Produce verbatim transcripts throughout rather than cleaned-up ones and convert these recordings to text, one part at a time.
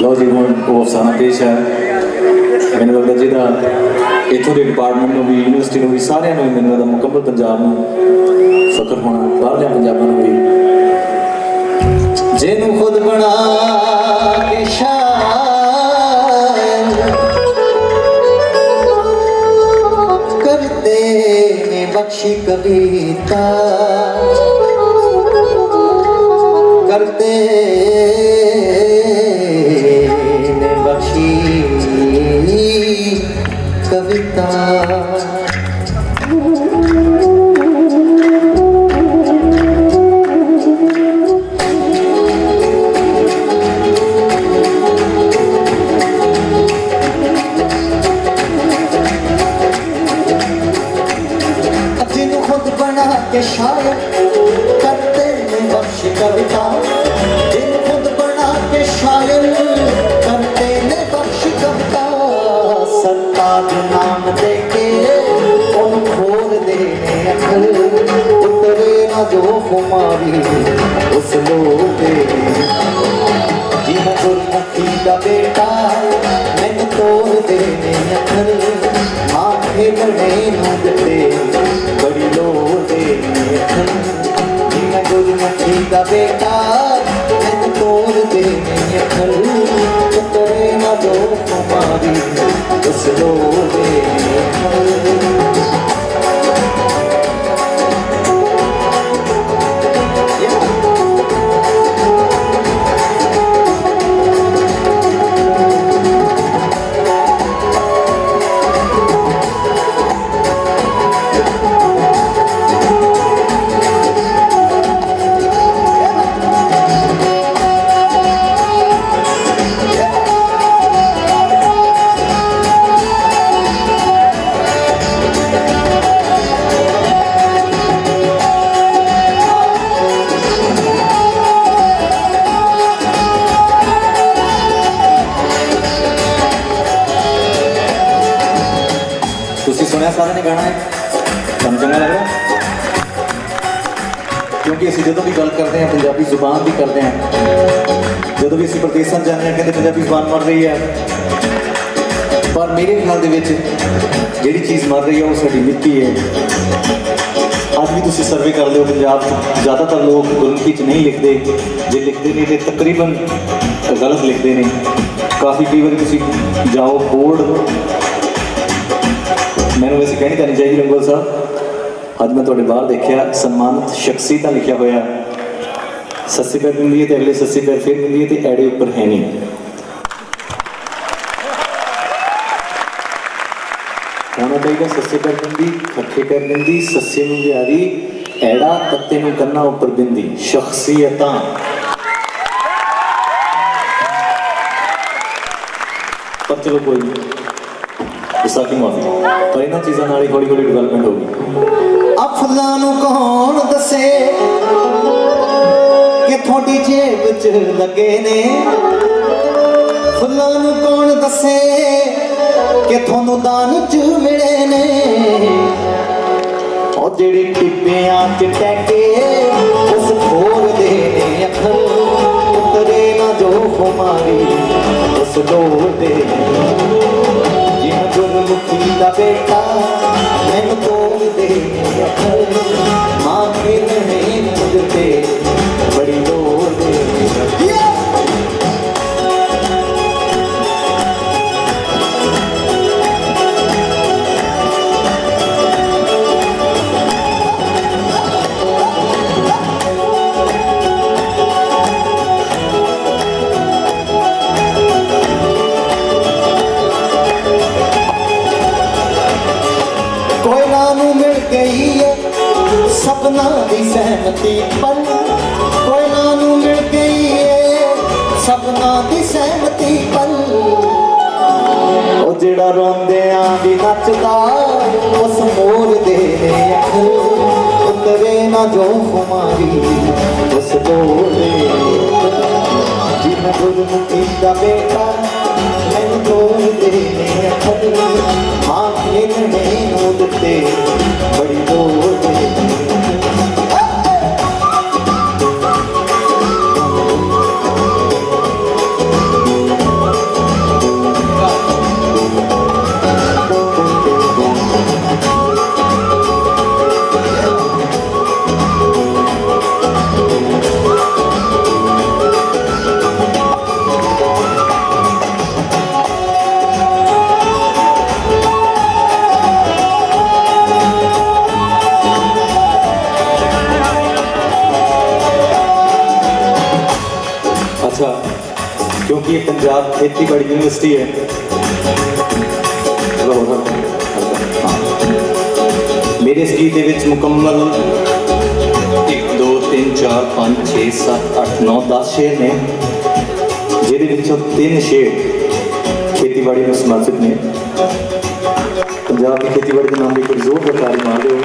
लो जी हूँ वो अफसाना पेश है। मैंने लगता जिदा इतों के डिपार्टमेंट में भी यूनिवर्सिटी में भी सारे मैंने लगता मुकम्मल पंजाब में फकर होना बाहर पंजाबों में भी जिन्हों खुद बना के शायर करते ने बख्शी कविता करते ने बख्शी कविता जिन्हों खुद बना के शायर करते ने बख्शी कविता जिन्हों खुद बना के शायर करते ने बख्शी कविता सरताज नाम देके उन खोल देने अखल उतरे ना जो खुमारी उस लोटे जिन्हें गुरमुखी का बेटा मैंने तोड़ देने अखल माँ खेलने नूदते बड़ी लोड़ देने अखल जिन्हें गुरमुखी का बेटा मैंने तोड़ देने अखल उतरे ना जो खुमारी उस लोटे सारे ने गाना है तुम चंगा लग रहा क्योंकि असं जो भी गल करते हैं पंजाबी जुबान भी करते हैं जो भी असं प्रदेशों जाने हैं कहते पंजाबी जुबान मर रही है पर मेरे ख्याल के जी चीज़ मर रही है वो साड़ी मिट्टी है। अज भी तुम सर्वे कर लो पंजाब ज़्यादातर लोग गुरमुखी च नहीं लिखते जो लिखते हैं तो तकरीबन गलत लिखते हैं काफ़ी कई बार तुम जाओ बोर्ड मैंने वैसे कहनी करनी चाहिए रंगवल साहब अज मैं थोड़े बाहर देखा सम्मानित शख्सियत लिखा होया सस्सी पैर मिलती है तो अगले सस्सी पैर फिर मिलती है तो एड़े उपर है नहीं होना चाहिए सस्से पैर बिंदी खट्ठे पैर बिंदी सस्से नूं बिहारी एड़ा तत्ते नूं कन्ना उपर बिंदी शख्सियतां पर चलो कोई नहीं की माफी पर इन्होंने चीज़ों हौली हौली डिवेलपमेंट होगी। अफलां नूं कौन दसे कि थोड़ी जेब च लगे ने फुल्लां नूं कौन दसे कि थोनू दान च मिले ने और जेड़े टिब्बियां च टैके उस खोल दे ने अखल उतरे ना जो खुमारी उस लोड़ दे गुरमुखी का बेटा मैंने तोड़ दे माँ खेलने मुझे बड़ी लोड़ दे सपना दी सहमति पर कोयना नू मिल गई है सपना दी सहमति पर ओ जेड़ा रोंदियां भी नचदा उस मोर दे अखल उतरे ना जो खुमारी उस बोले जिन्हें गुरमुखी का बेटा मैंने तोड़ दे अखल माँ खेलने नूदते बड़ी दौड़ दे कि पंजाब खेतीबाड़ी यूनिवर्सिटी है। मेरे इस गीत के मुकम्मल एक दो तीन चार पाँच छे सत्त अठ नौ दस शेर ने, जिहदे तीन शेर खेतीबाड़ी में समर्पित ने। पंजाब की खेतीबाड़ी के नाम की कोई जोर ताली मार दो।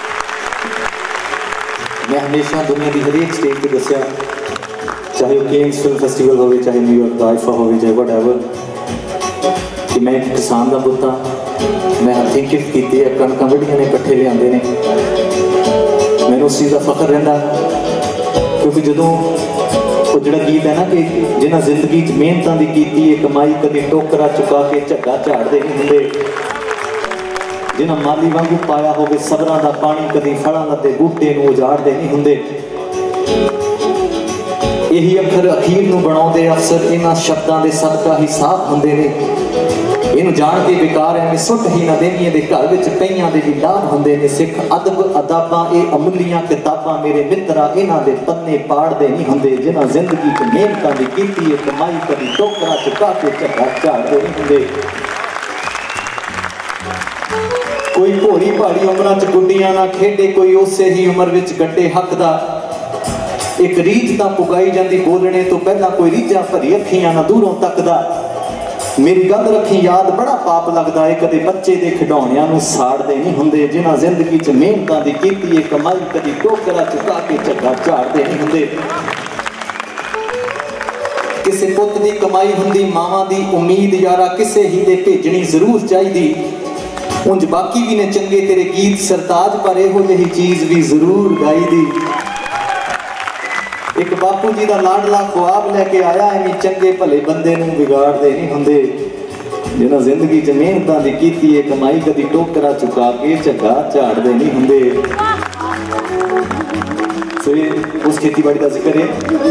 मैं हमेशा दुनिया की हरेक स्टेज पर दसिया, चाहे वो केन्स फिल्म फेस्टिवल हो, चाहे न्यूयॉर्क का आइफा हो, चाहे वट एवर, कि मैं एक किसान का पुत हाँ। मैं हथी किट की कणक वड्डियां ने कट्ठे लियाते ने, मैंने उस चीज़ का फख्र रहिंदा, क्योंकि जदों वो जिहड़ा गीत है ना कि जिन्हें जिंदगी च मेहनतां दी कीती है कमाई, कभी टोकरा चुका के झग्गा झाड़ते नहीं होंदे, जिन्हें माली वांगू पाया होवे सबरां दा पानी, कभी फलां दे बूटे नूं उजाड़ते नहीं होंदे। यही अखर अखीर नूं बनाउंदे अफसर इन्हां शब्दां दे सदका ही साफ हुंदे ने। इनू जान के बेकार है, सुट ही ना देनिए दे घर विच कईयां दे विलाप हुंदे ने। सिख अदब अदाबां ए अमुलियां किताबां मेरे मित्रा इन्हां दे पन्ने पाड़दे नहीं हुंदे, जिन्हां जिंदगी च मेहनतां दी कीती है कमाई, कभी टोकरा चुका के झग्गा झाड़दे नहीं हुंदे। कोई भोरी भाड़ी उमरां च गुड्डियां ना खेडे, कोई उसे ही उम्र विच गड्डे हक दा। एक रीत तां पुगाई जांदी बोलने तो पहला, कोई रीझां भरी अखियां ना दूरों तकदा। मेरी गल रखी याद बड़ा पाप लगता है, कदे बच्चे के खिडौणियां नूं साड़दे नहीं हुंदे, जिन्हां जिंदगी च मेहनतां दी कीती है कमाई, कदी टोकरा चुका के झग्गा झाड़दे नहीं हुंदे। किसे पुत दी कमाई हुंदी मावां दी उम्मीद यारा, किसे ही दे भेजनी जरूर चाहिदी। उंज बाकी भी ने चंगे तेरे गीत सरताज, पर इहो जिही चीज भी जरूर गाई दी। एक बापू जी का लाडला ख्वाब लैके आया, एवं चंगे भले बंदे नूं बिगाड़दे नहीं हुंदे, जिन्हां जिंदगी च मेहनतां दी कीती है कमाई, कदी टोकरा चुका के झग्गा झाड़दे नहीं हुंदे। सो ये उस खेतीबाड़ी का जिक्र है।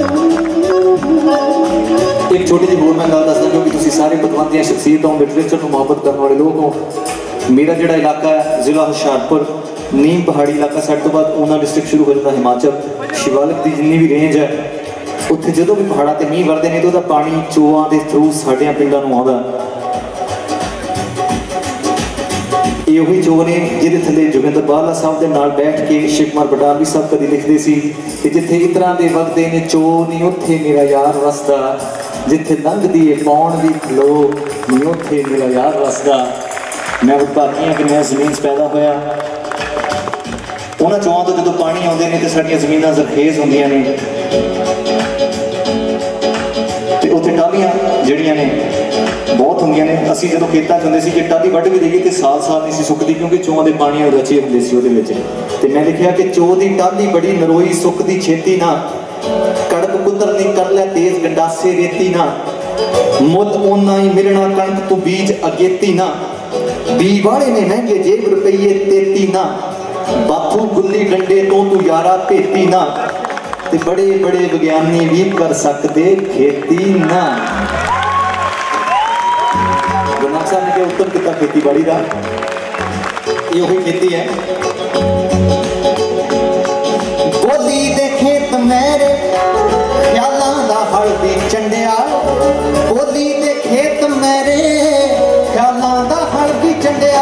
एक छोटी जी होर मैं गल दसदा, क्योंकि तुसीं सारे पतवंतियां शख्सियतां हो, लिटरेचर नूं मुहब्बत करने वाले लोग हो। मेरा जिहड़ा इलाका है जिला हुशियारपुर, नीम पहाड़ी इलाका, साइड तो बाद ऊना डिस्ट्रिक्ट शुरू हो जाता हिमाचल, शिवालिक की जिन्नी भी रेंज है, उत्थे जो भी पहाड़ों से मीह वरते हैं तो वह पानी चोआं के थ्रू साढ़े पिंडों नूं आउंदा। ये वही चो ने जिहदे थले जोगिंदर बाला साहब के नाल बैठ के शिव कुमार बटालवी साहब कभी लिखते सी कि जिथे इतरां दे वगदे ने चो नहीं उत्थे मेरा यार वसदा, जिथे लंघदी है पौण दी खलो नहीं उत्थे मेरा यार वसदा। मैं भागी हाँ कि मैं जमीन पैदा होया, उन्होंने चौहां तो जो पानी आते हैं तो साडियां जमीनां जरखेज होंदियां ने, ते उत्थे टाहलियां जिहड़ियां ने बहुत होंदियां ने। असीं जदों खेतां च हुंदे सी कि टाहली वड्ढ के देईए तो साल साल नहीं सी सुकदी, क्योंकि चौहां दे पानी रचे हुंदे सी उहदे विच। ते मैं लिखिया कि चो दी टाहली बड़ी नरोई सुकदी छेती ना, कड़क कुतर नी कर लै तेज गंडासे रेती ना, मुल ओना ही मिलना कणक तू बीज अगेती ना, बी वाले ने महंगे जेब रुपये तेती ना, बाथू गुल्ली डंडे तो तू यारा भेती ना, ते बड़े बड़े विज्ञानी भी कर सकते खेती ना। गुरनाम साहब ने क्या उत्तर किया खेती बाड़ी का, ये वही खेती है। बोली दे खेत मेरे ख्यालां दा हल्दी चंडिया, बोली दे खेत मेरे ख्यालां दा हल्दी चंडिया,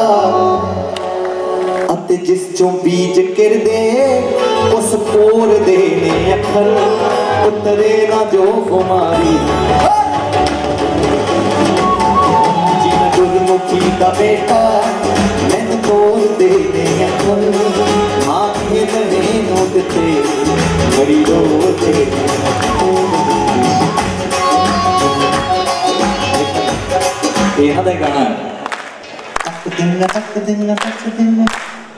अते जिस चों बीज किरदे उस पोर दे ने अखर उतरे ना जो कुमारी, जिन गुरमुखी का बेटा मैन तोर दे ने अखर, माँ खेलने नोदते बड़ी रो दे। ये ना गाना है, तक दिन तक दिन तक दिन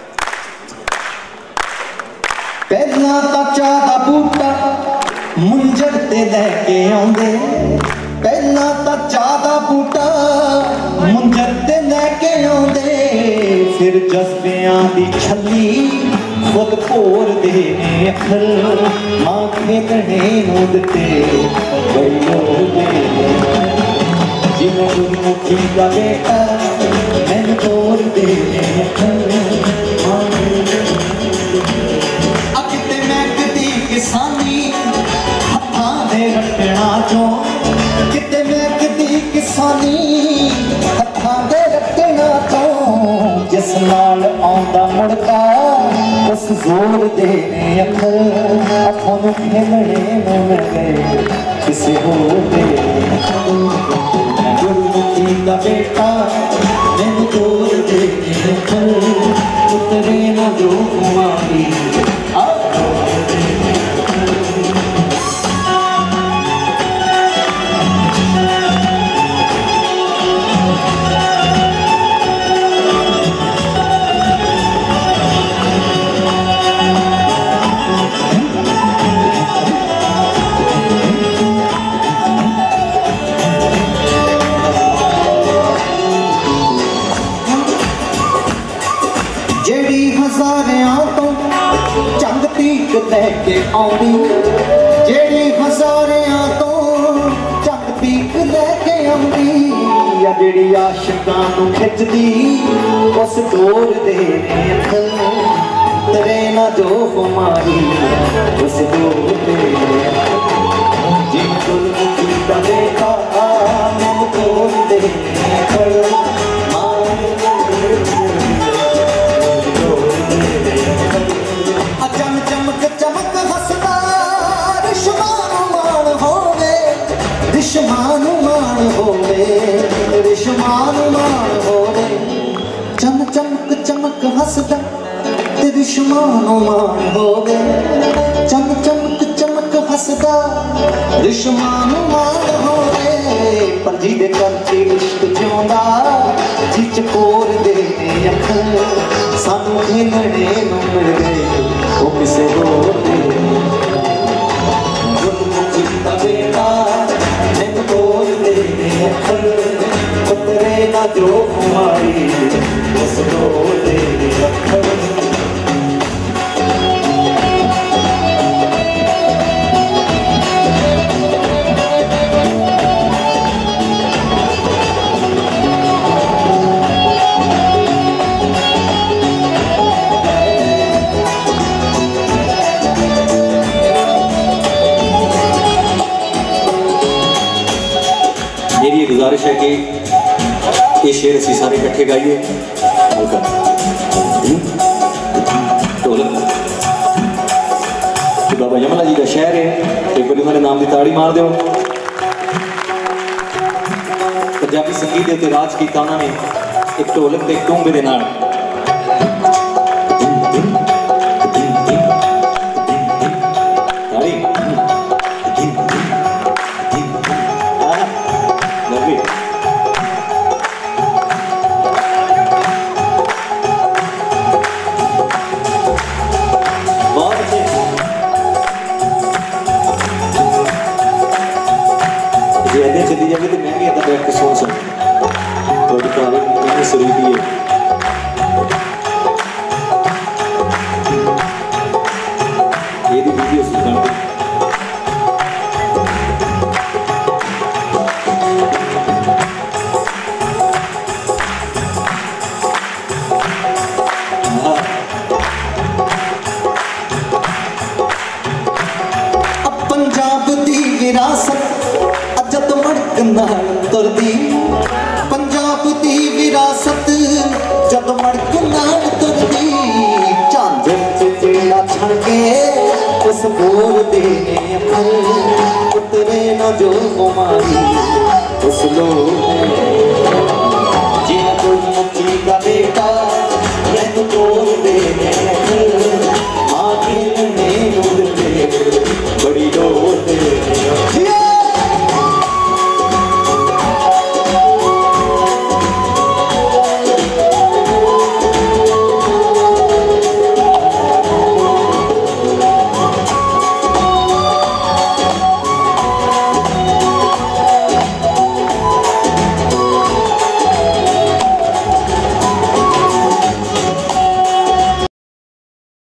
पहला तो चाह दा बूटा मुंजर ते लैके आउंदे, पहला तो चाह दा बूटा मुंजर ते लैके आउंदे, फिर जज्बियां दी छली खुद भोर दे ने अखर, मां खेलने नोदते बड़ी लोर दे, जिन्हों गुरमुखी का बेटा मैन तोर दे ने अखर, किसानी हत्थां दे रटना चो पड़ता उस जोर देने अखर अखों खेलने में मिल गए किसी होर दे गुरमुखी का बेटा मैंने जोर देने अखर उतरे ना जो कुमारी लैके आउंदी जेड़ी हजारियां तो चक पीक लैके आउंदी या जेड़ी आशिकां नूं खिचदी उस डोर दे तेरे ना जो हमारी उस डोर दे जिन गुरमुखी दा बेटा मैं डोर दे रिशमान मान होवे रिशमान मान होवे चम चमक चमक हसदा ते रिशमान मान होवे चम चमक चमक हसदा रिशमान मान होवे पर जी दे करके इश्क जिउंदा जिच कोर दे अखर सानू खेलणे नूं मिल गए ओ किसे होर दे गुरमुखी दा बेटा उतरे ना जो कुमारी उस डोर दे अखर मेरी गुजारिश है कि ये शेर असी सारे इकट्ठे गाइए ढोलक बाबा यमला जी का शहर है एक बार उन्होंने नाम की ताड़ी मार दो पंजाबी संगीत के उत्ते राज किया उन्होंने एक ढोलक ते एक टूंबे दे नाल चली जाएगी तो मैं भी इतना बैठ के सोच सकूँ शरीफ है ये भी वीडियो सुनता अब पंजाब दी विरासत तुरदी पंजाब दी विरासत जब मड़क नाल तुरदी झांझर च जेड़ा छण के उस बोर देने अखर उतरे ना जो कुमारी उस लोग